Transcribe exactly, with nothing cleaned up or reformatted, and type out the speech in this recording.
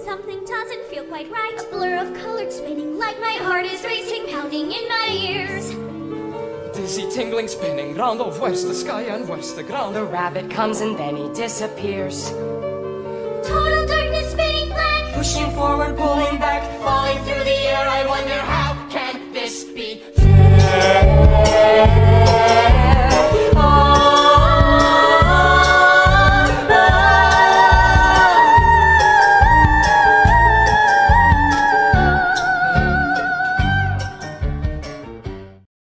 something doesn't feel quite right. A blur of colors spinning like my heart is racing, pounding in my ears. Dizzy, tingling, spinning round of west the sky and west the ground. The rabbit comes and then he disappears. Total darkness, spinning black. Pushing forward, pulling back, falling